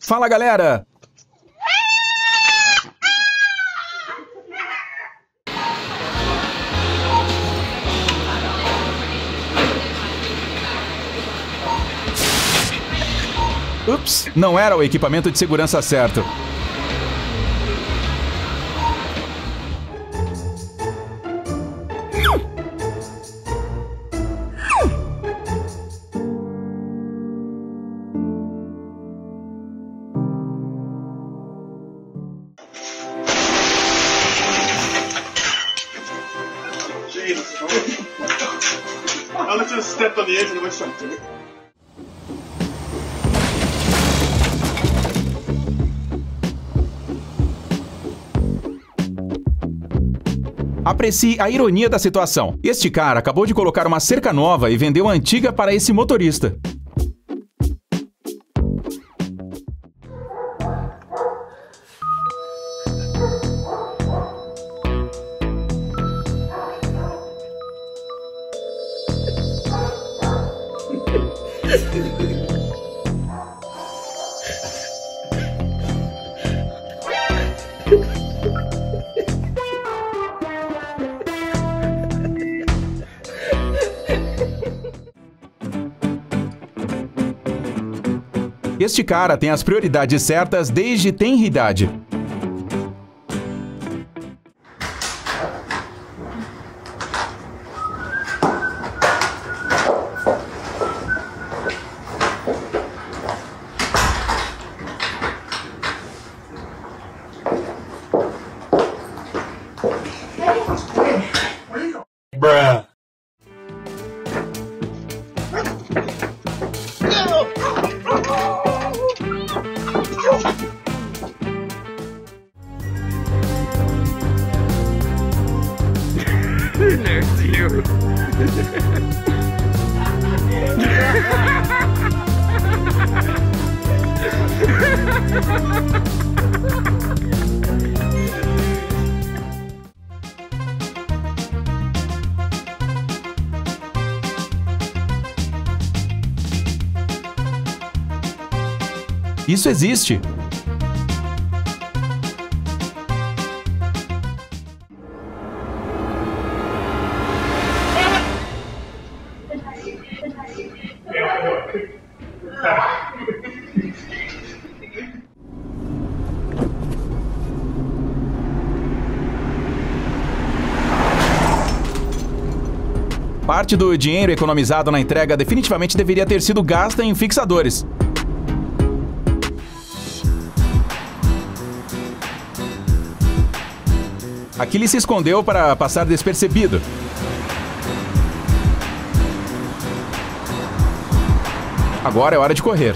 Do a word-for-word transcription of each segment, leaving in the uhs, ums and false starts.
Fala, galera! Ups, não era o equipamento de segurança certo. I was just stepped on the edge of the website. Aprecie a ironia da situação. Este cara acabou de colocar uma cerca nova e vendeu a antiga para esse motorista. Este cara tem as prioridades certas desde tenra idade. Bruh. Next to you. Isso existe. Parte do dinheiro economizado na entrega definitivamente deveria ter sido gasta em fixadores. Aquele se escondeu para passar despercebido. Agora é hora de correr.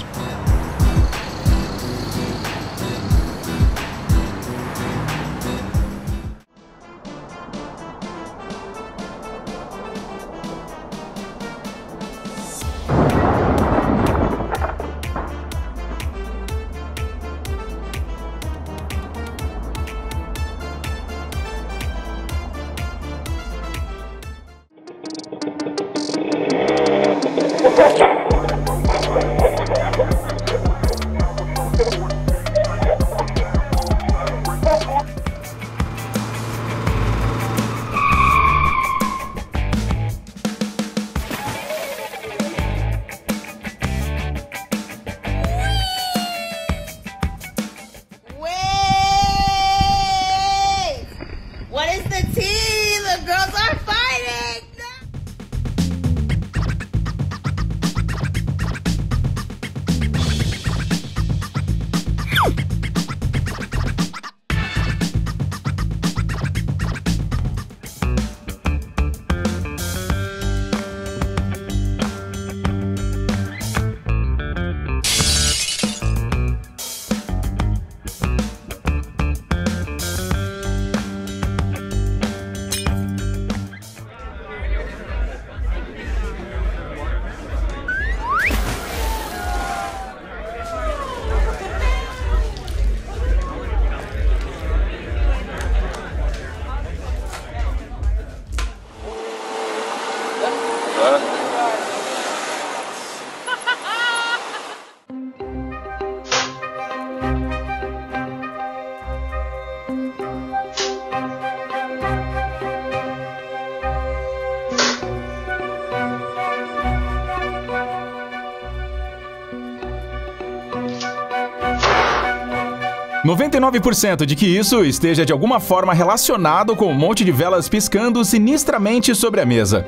noventa e nove por cento de que isso esteja de alguma forma relacionado com um monte de velas piscando sinistramente sobre a mesa.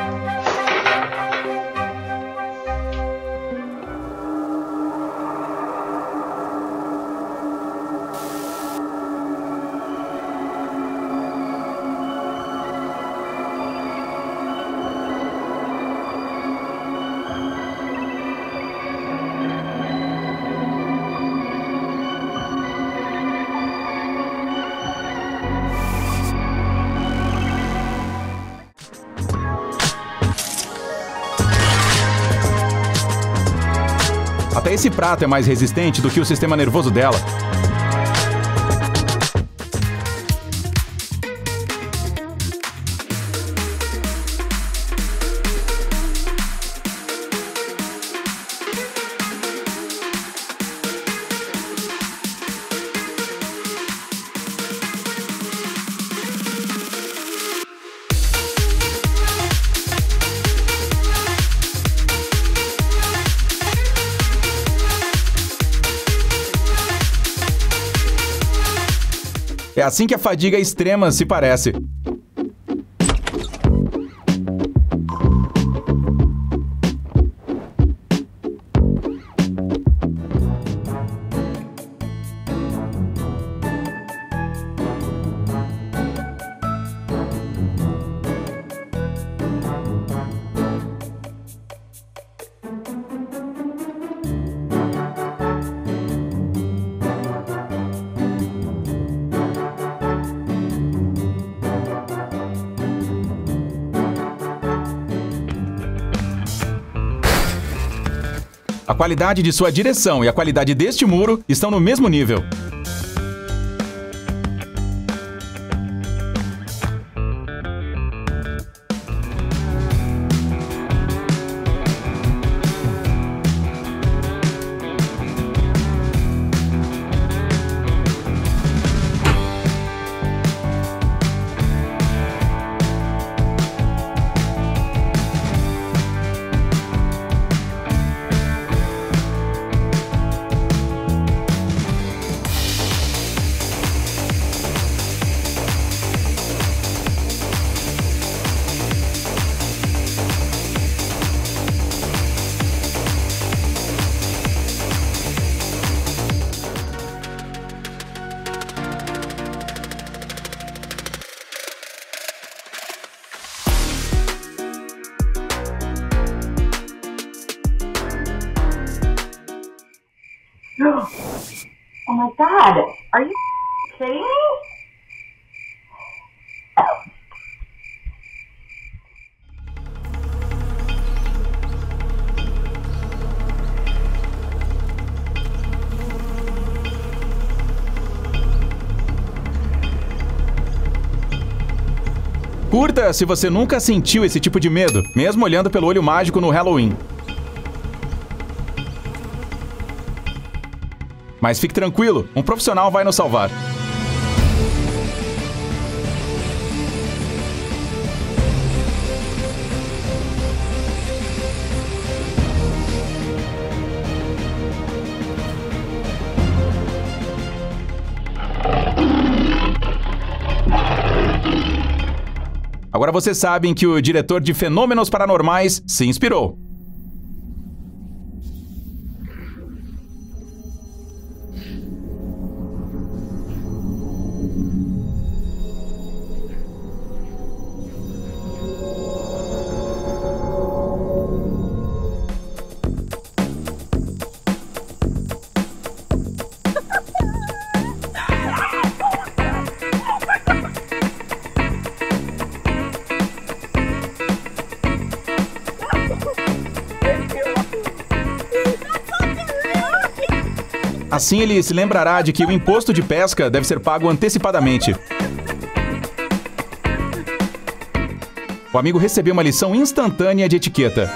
Até esse prato é mais resistente do que o sistema nervoso dela. É assim que a fadiga extrema se parece. A qualidade de sua direção e a qualidade deste muro estão no mesmo nível. Oh my God, are you kidding me? Curta se você nunca sentiu esse tipo de medo, mesmo olhando pelo olho mágico no Halloween. Mas fique tranquilo, um profissional vai nos salvar. Agora vocês sabem que o diretor de Fenômenos Paranormais se inspirou. Assim ele se lembrará de que o imposto de pesca deve ser pago antecipadamente. O amigo recebeu uma lição instantânea de etiqueta.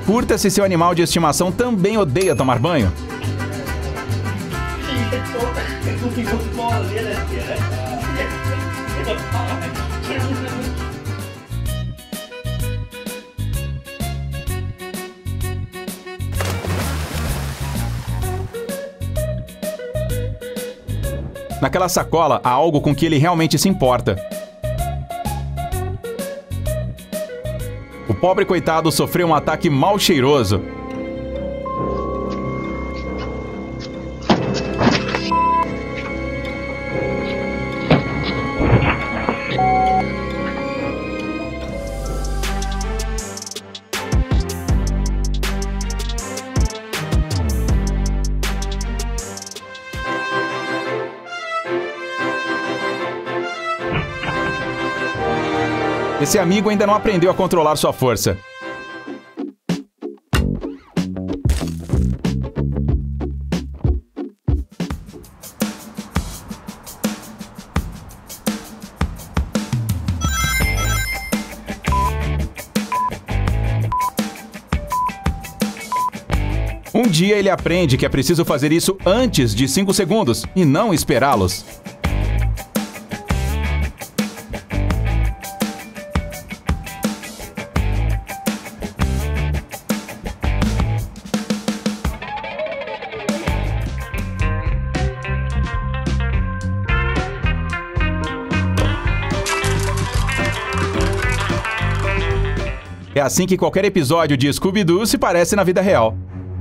curta se seu animal de estimação também odeia tomar banho. Naquela sacola há algo com que ele realmente se importa. O pobre coitado sofreu um ataque mal cheiroso. Esse amigo ainda não aprendeu a controlar sua força. Um dia ele aprende que é preciso fazer isso antes de cinco segundos e não esperá-los. É assim que qualquer episódio de Scooby-Doo se parece na vida real.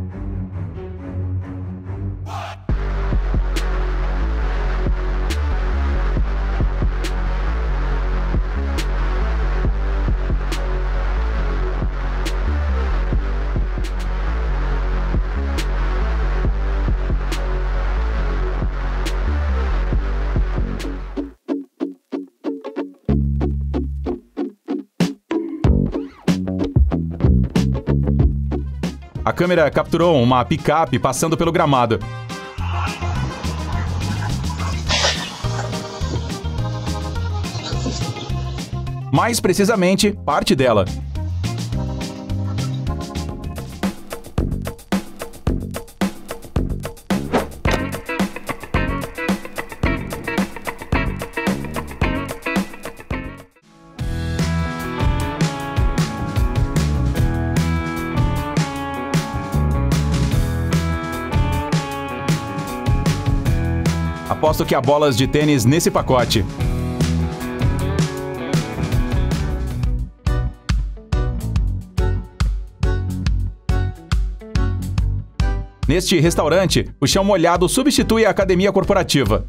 A câmera capturou uma picape passando pelo gramado. Mais precisamente, parte dela. Aposto que há bolas de tênis nesse pacote. Neste restaurante, o chão molhado substitui a academia corporativa.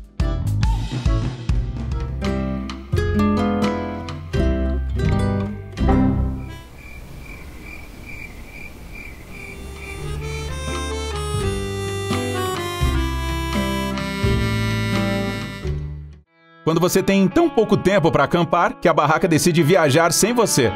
Quando você tem tão pouco tempo para acampar que a barraca decide viajar sem você.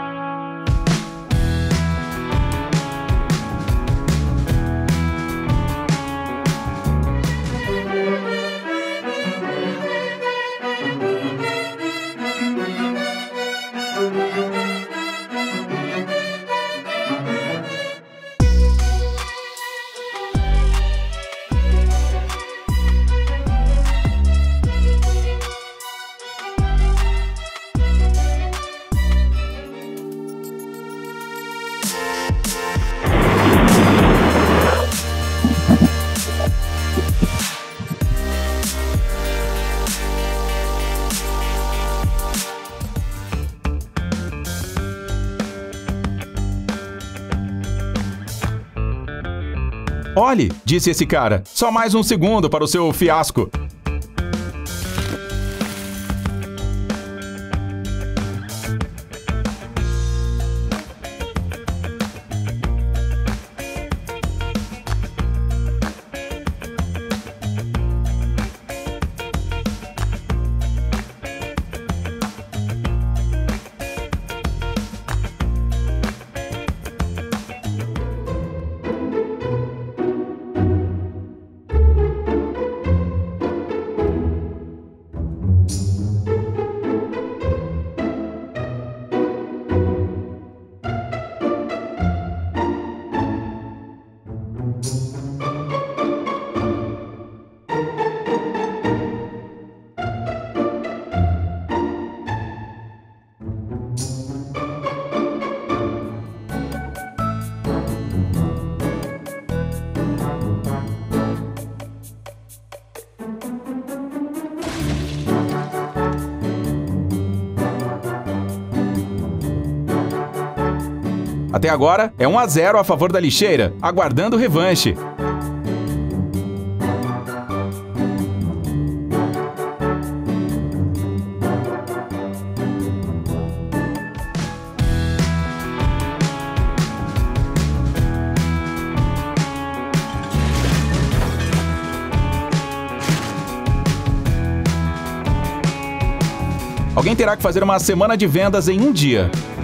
Olhe, disse esse cara, só mais um segundo para o seu fiasco. Até agora, é um a zero a favor da lixeira, aguardando revanche. Alguém terá que fazer uma semana de vendas em um dia.